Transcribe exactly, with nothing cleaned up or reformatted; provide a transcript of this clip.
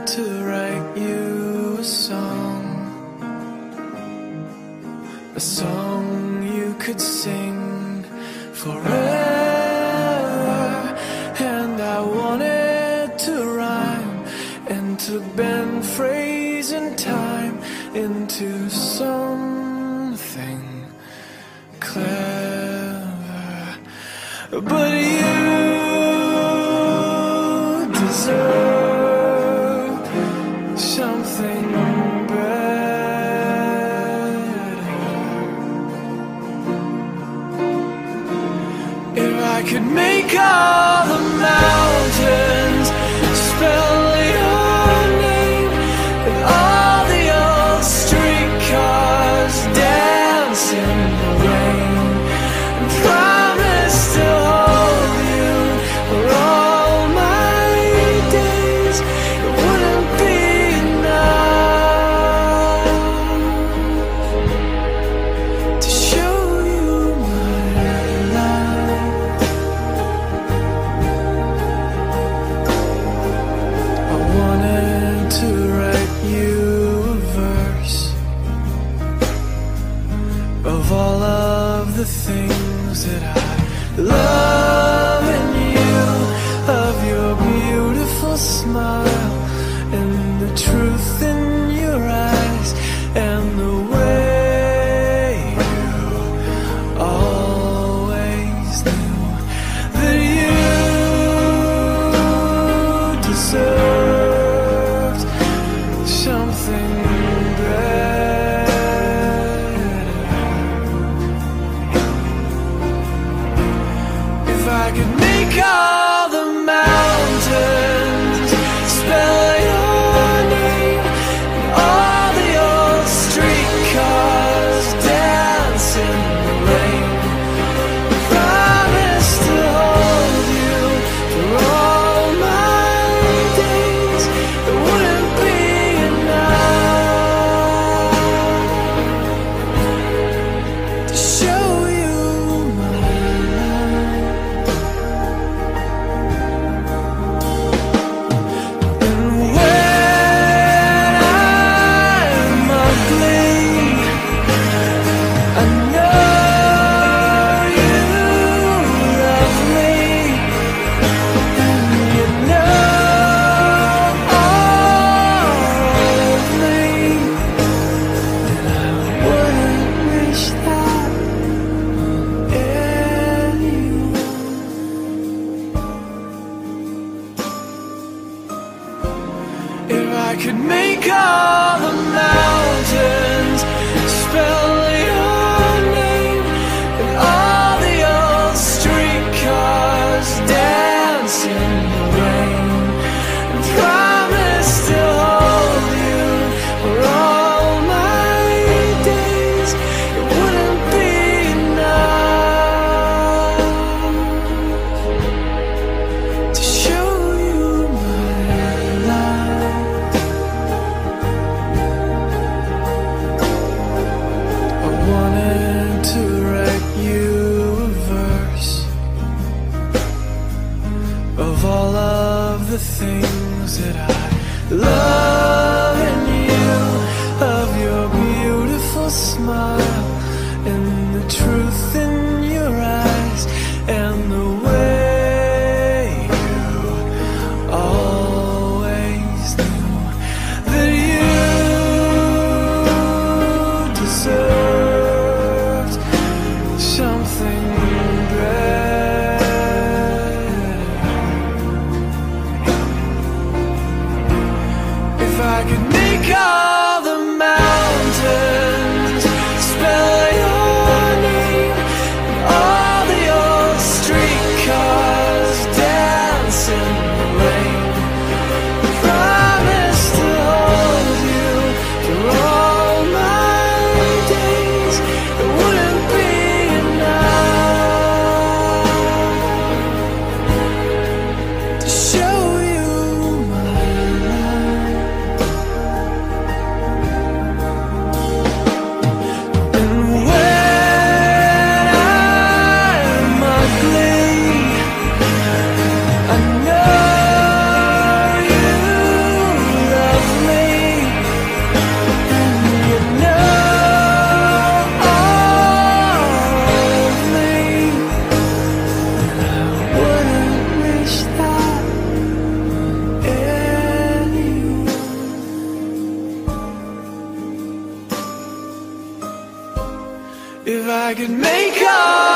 to write you a song, a song you could sing forever. And I wanted to rhyme and to bend phrase and time into something clever. But you deserve something better. If I could make all the mountains spell your name, and all the old streetcars dance in the rain, and promise to hold you for all my days, it wouldn't be enough to show you my life. I wanted to write you a verse of all of the things that I love in you, of your beautiful smile and the truth in your eyes, and the way you always knew that you deserved something better. If I could make all the mountains spell your name, and all the old streetcars dance in the rain, promise to hold you for all my days, it wouldn't be enough to show you my life. And when I'm ugly, I know you love me, and you know all of me, and I wouldn't wish that on anyone. If I could make all the mountains spell your name, and all the old streetcars dance in the rain, and promise to hold you for all my days, it wouldn't be enough to show you my life. I wanted to write you a verse of all of the things that I love in you, of your beautiful smile and the truth in your eyes, and the way you always knew that you deserved something better. If I could make all the mountains spell your name, and all the old streetcars dance in the rain, promise to hold you for all my days, it wouldn't be enough to show you my life. I could make up